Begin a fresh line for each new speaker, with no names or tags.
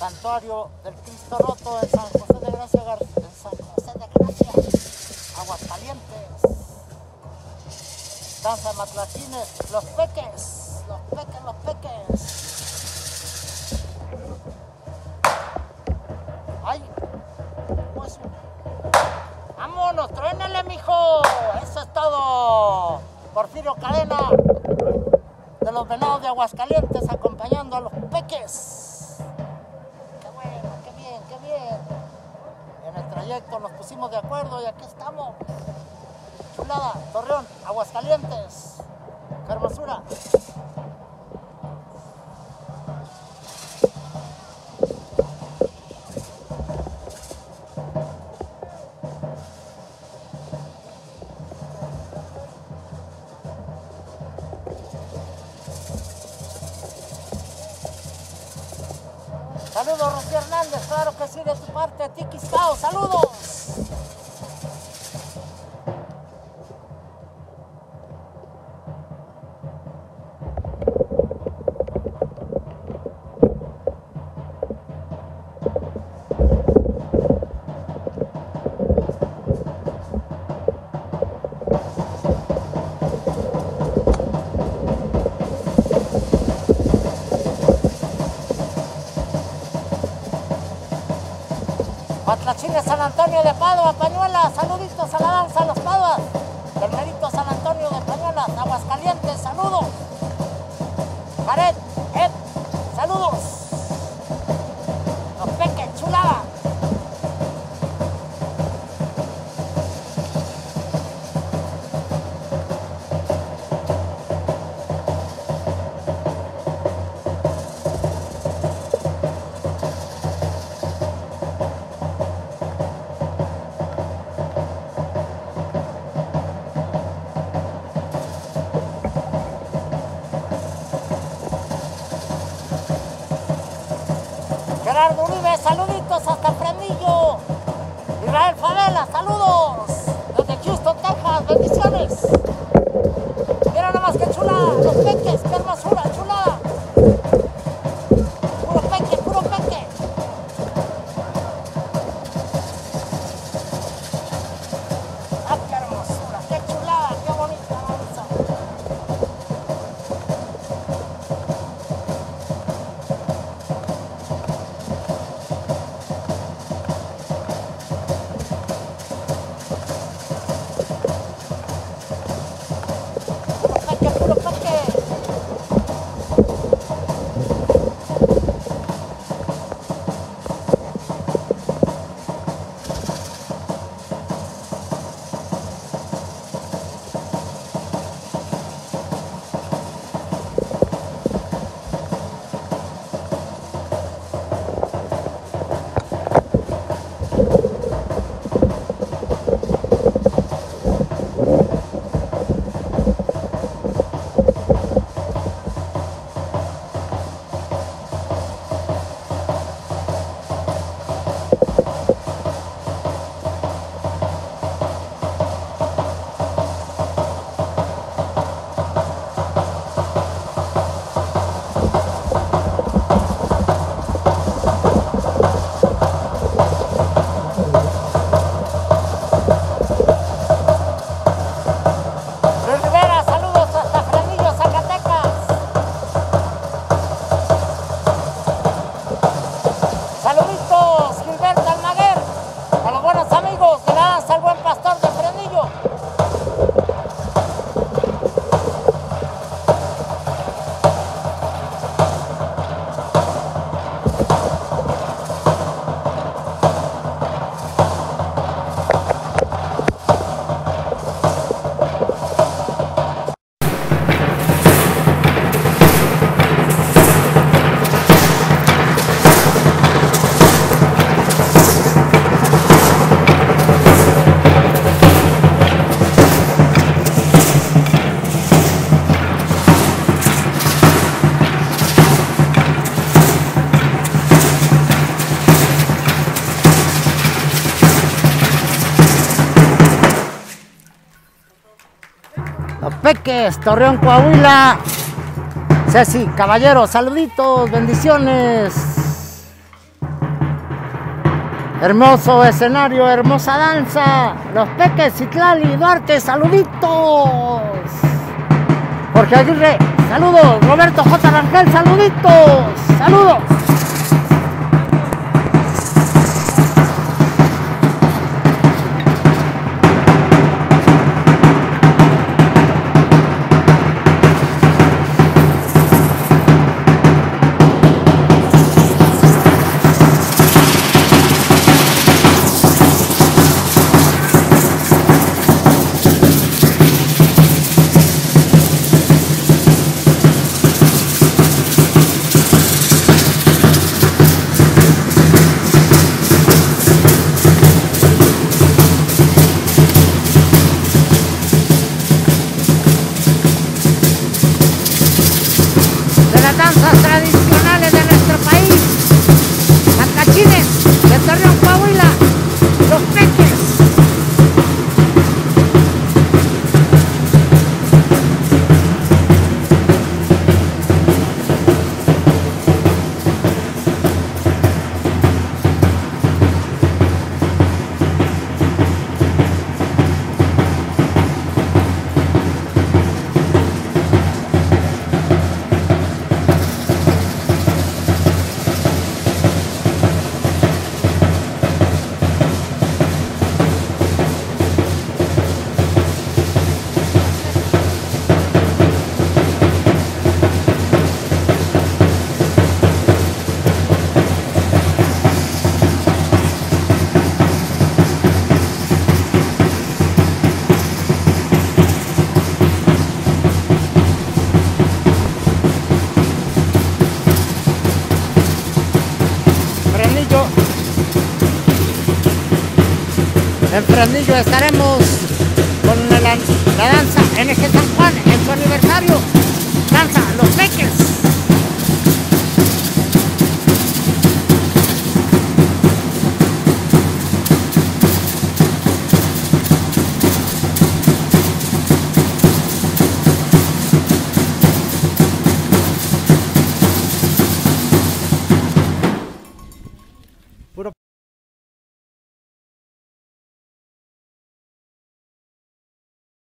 Santuario del Cristo Roto en San José de Gracia, Aguascalientes. Danza de Matlachines, los peques. ¡Ay! Pues, ¡vámonos! ¡Truénale, mijo! ¡Eso es todo! Porfirio Cadena, de los Venados de Aguascalientes, acompañando a los peques. ¡Qué bueno! ¡Qué bien! ¡Qué bien! En el trayecto nos pusimos de acuerdo y aquí estamos. Chulada, Torreón, Aguascalientes. ¡Qué hermosura! Saludos, Rocío Hernández, claro que sí, de tu parte, Tiquiscao, saludos. Matlachines San Antonio de Padua, Pañuelas, saluditos a la danza, a los Paduas, del merito San Antonio de Pañuelas, Aguascalientes, saludos. Jared, Ed, saludos. Los peques, chulada. Gerardo Uribe, saluditos hasta Frenillo. Israel Favela, saludos. Desde Houston, Texas, bendiciones. Mira nada más que chulada, los peques, qué hermosura, chulada. Puro peque, puro peque. Ah, qué hermosura, qué chulada, qué bonita danza. Los peques, Torreón, Coahuila. Ceci Caballero, saluditos, bendiciones. Hermoso escenario, hermosa danza. Los Peques, Citlali, Duarte, saluditos. Jorge Aguirre, saludos. Roberto J. Rangel, saluditos. Saludos. Danzas tradicionales de nuestro país, Tacachines de Torreón, Coahuila, Los Peques. En Fresnillo estaremos con la danza NG San Juan en su aniversario.